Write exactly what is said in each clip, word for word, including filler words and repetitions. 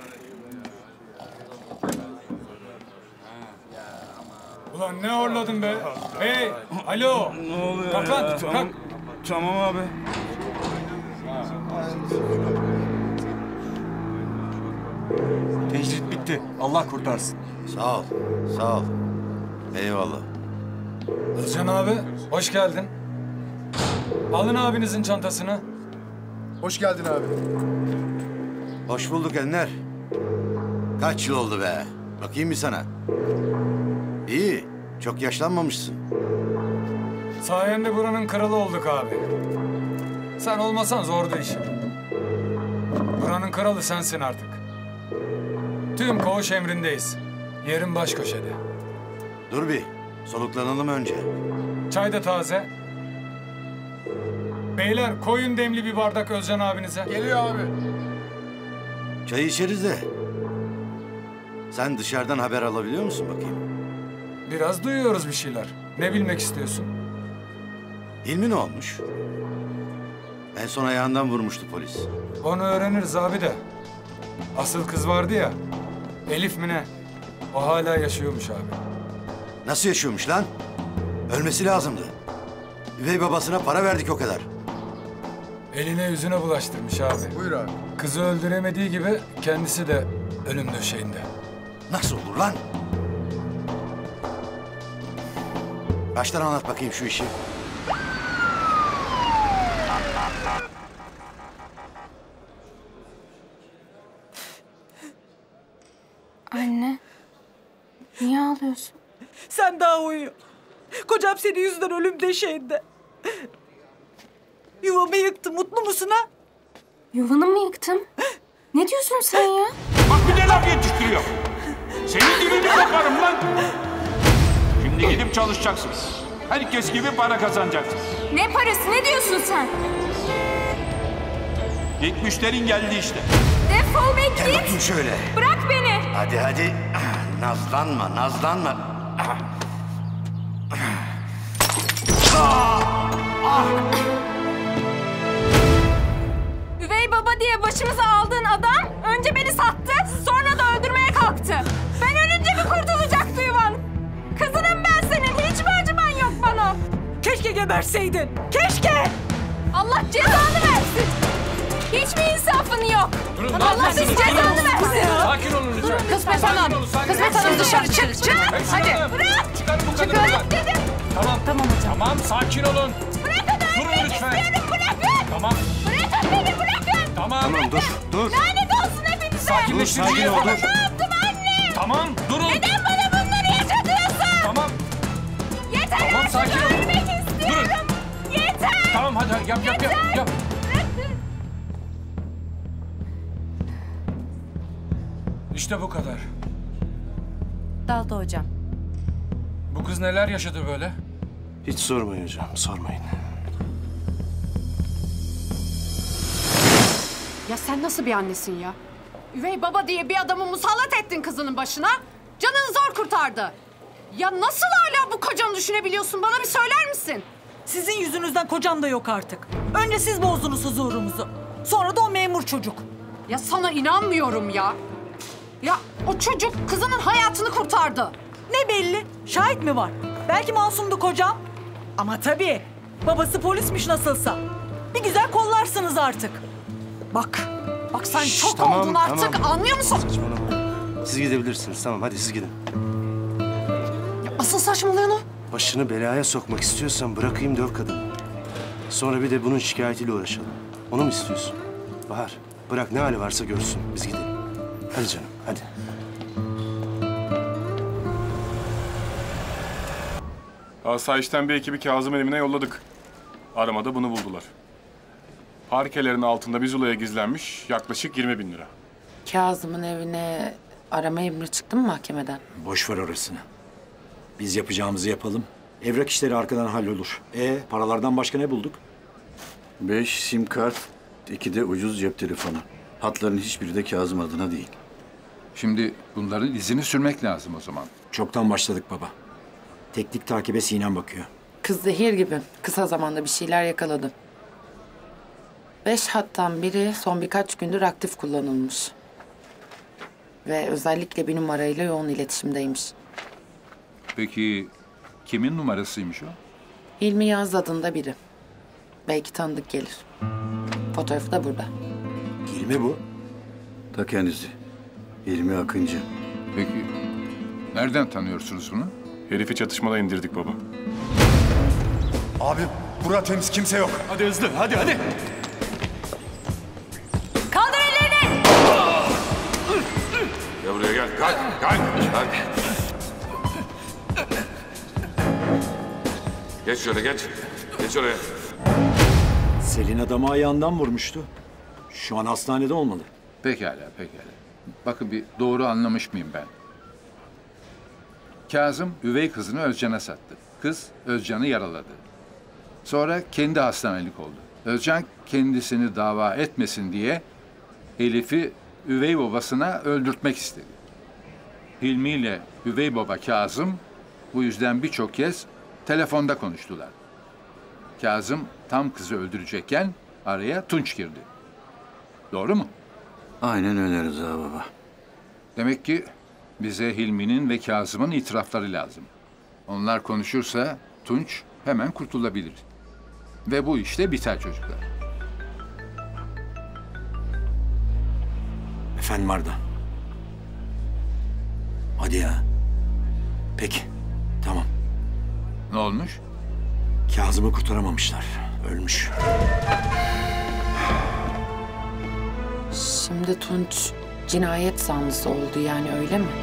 Ulan ne horladın be? Hey, alo. Ne oluyor kalk ya? Lan, Tamam, kalk. tamam abi. Tecrit bitti. Allah kurtarsın. Sağ ol, sağ ol. Eyvallah. Özcan abi, hoş geldin. Alın abinizin çantasını. Hoş geldin abi. Hoş bulduk Enler. Kaç yıl oldu be? Bakayım bir sana. İyi, çok yaşlanmamışsın. Sayende buranın kralı olduk abi. Sen olmasan zordu işim. Buranın kralı sensin artık. Tüm koğuş emrindeyiz. Yerin baş köşede. Dur bir, soluklanalım önce. Çay da taze. Beyler koyun demli bir bardak Özcan abinize. Geliyor abi. Çay içeriz de. Sen dışarıdan haber alabiliyor musun bakayım? Biraz duyuyoruz bir şeyler. Ne bilmek istiyorsun? Hilmi ne olmuş? En son ayağından vurmuştu polis. Onu öğreniriz abi de. Asıl kız vardı ya. Elif mi ne? O hala yaşıyormuş abi. Nasıl yaşıyormuş lan? Ölmesi lazımdı. Üvey babasına para verdik o kadar. Eline yüzüne bulaştırmış abi. Buyur abi. Kızı öldüremediği gibi kendisi de ölüm döşeğinde. Nasıl olur lan? Baştan anlat bakayım şu işi. Anne, niye ağlıyorsun? Sen daha uyu. Kocam senin yüzünden ölüm döşeğinde. Yuvamı yıktı. Mutlu musun ha? Yuvanı mı yıktım? Ne diyorsun sen ya? Bak bir de laf yetiştiriyor. Senin dilini koparım lan. Şimdi gidip çalışacaksın. Herkes gibi para kazanacaksın. Ne parası? Ne diyorsun sen? İlk müşterin geldi işte. Defol be, Gel git. bakayım şöyle. Bırak beni. Hadi hadi. Nazlanma, nazlanma. Üvey baba diye başımıza aldığın adam önce beni sattı, sonra da öldürmeye kalktı. Ben ölünce mi kurtulacaktı yuvan? Kızınım ben senin. Hiç mi acıman yok bana? Keşke geberseydin. Keşke. Allah cezanı versin. Hiç mi insafın yok? Durun, Allah senin cezanı versin. Sakin olun lütfen. Kısmet Hanım. Kısmet Hanım dışarı çık. Çık. Hadi. Bırak. Çıkarın bu kadını. Bırak dedim. Tamam. Tamam hocam. Tamam, sakin olun. Bırakın Durun ölmek lütfen. istiyorum. Bırakın. Tamam. Bırakın beni, bırakın. Tamam. Tamam dur, dur. Lanet olsun hepinize. Sakinleştireceğiz. Dur, sakin ol, dur. Ne yaptım anne? Tamam, durun. Neden bana bunları yaşatıyorsun? Tamam. Yeter Tamam, artık, sakin ol. ölmek istiyorum. Yeter. Tamam hadi, hadi yap yap yap. yap. Bırakın. İşte bu kadar. Daldı hocam. Bu kız neler yaşadı böyle? Hiç sormayın hocam, sormayın. Ya sen nasıl bir annesin ya? Üvey baba diye bir adamı musallat ettin kızının başına. Canını zor kurtardı. Ya nasıl hala bu kocanı düşünebiliyorsun? Bana bir söyler misin? Sizin yüzünüzden kocam da yok artık. Önce siz bozdunuz huzurumuzu. Sonra da o memur çocuk. Ya sana inanmıyorum ya. Ya o çocuk kızının hayatını kurtardı. Ne belli? Şahit mi var? Belki masumdu kocam. Ama tabii babası polismiş nasılsa. Bir güzel kollarsınız artık. Bak. Bak sen Şşş, çok tamam, oldun artık, tamam. anlıyor musun? Saçmalama. Siz gidebilirsiniz, tamam hadi siz gidin. Ya asıl saçmalıyorsun o. Başını belaya sokmak istiyorsan bırakayım döv kadını. Sonra bir de bunun şikayetiyle uğraşalım. Onu mu istiyorsun? Bahar, bırak ne hali varsa görsün, biz gidelim. Hadi canım, hadi. Asayişten bir ekibi Kazım'ın evine yolladık. Aramada bunu buldular. Parkelerin altında bir zulaya gizlenmiş yaklaşık yirmi bin lira. Kazım'ın evine arama emri çıktı mı mahkemeden? Boş ver orasını. Biz yapacağımızı yapalım. Evrak işleri arkadan hallolur. E paralardan başka ne bulduk? Beş sim kart, iki de ucuz cep telefonu. Hatların hiçbiri de Kazım adına değil. Şimdi bunların izini sürmek lazım o zaman. Çoktan başladık baba. Teknik takibe Sinem bakıyor. Kız zehir gibi. Kısa zamanda bir şeyler yakaladı. Beş hattan biri son birkaç gündür aktif kullanılmış. Ve özellikle bir numarayla yoğun iletişimdeymiş. Peki kimin numarasıymış o? Hilmi Yaz adında biri. Belki tanıdık gelir. Fotoğrafı da burada. Hilmi bu. Ta kendisi. İlmi Akıncı. Peki nereden tanıyorsunuz bunu? Herifi çatışmada indirdik baba. Abi bura temiz, kimse yok. Hadi hızlı, hadi hadi. Kaldır ellerini! Gel buraya gel. Kalk, kalk, kalk. Geç şöyle, geç. Geç oraya. Selin adamı ayağından vurmuştu. Şu an hastanede olmalı. Pekala, pekala. Bakın bir doğru anlamış mıyım ben? Kazım üvey kızını Özcan'a sattı. Kız Özcan'ı yaraladı. Sonra kendi hastanelik oldu. Özcan kendisini dava etmesin diye Elif'i üvey babasına öldürtmek istedi. Hilmi ile üvey baba Kazım bu yüzden birçok kez telefonda konuştular. Kazım tam kızı öldürecekken araya Tunç girdi. Doğru mu? Aynen öyle Rıza baba. Demek ki bize Hilmi'nin ve Kazım'ın itirafları lazım. Onlar konuşursa Tunç hemen kurtulabilir. Ve bu işte biter çocuklar. Efendim Arda. Hadi ya. Peki. Tamam. Ne olmuş? Kazım'ı kurtaramamışlar. Ölmüş. Şimdi Tunç cinayet zanlısı oldu yani, öyle mi?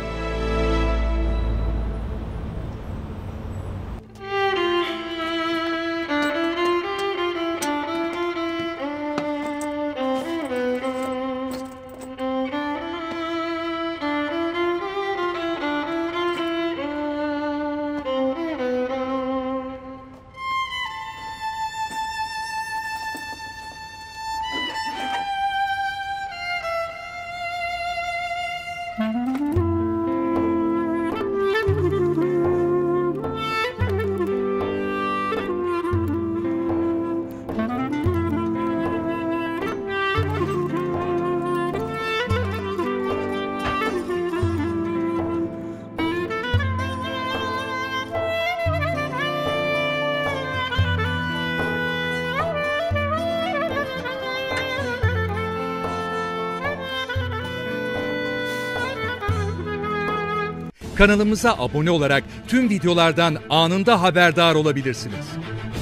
Kanalımıza abone olarak tüm videolardan anında haberdar olabilirsiniz.